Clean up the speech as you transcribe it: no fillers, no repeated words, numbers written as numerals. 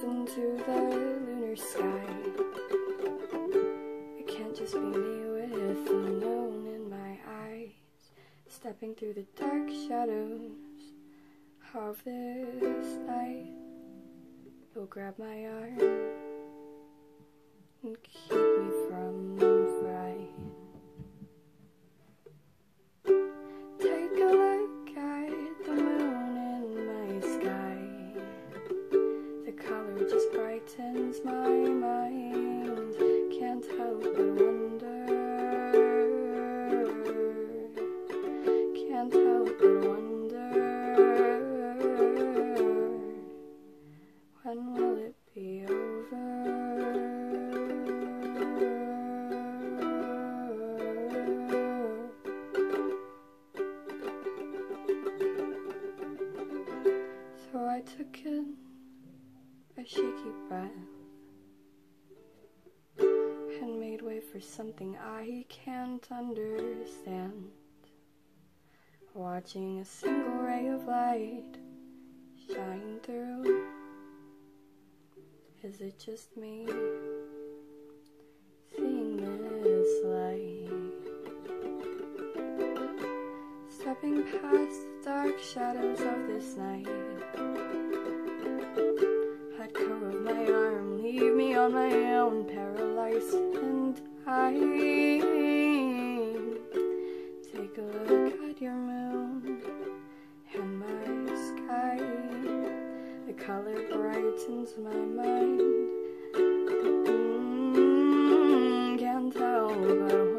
into the lunar sky. It can't just be me with the moon in my eyes, stepping through the dark shadows of this night. You'll grab my arm and keep me from fright. Take a look at the moon in my sky. The color just brightens my mind. Can't help but wonder. Can't help but wonder. When will it be over? So I took in a shaky breath and made way for something I can't understand. Watching a single ray of light shine through. Is it just me seeing this light? Stepping past the dark shadows of this night. Let go of my arm, leave me on my own, paralyzed and dying. Take a look at your moon and my sky. The color brightens my mind. Can't help but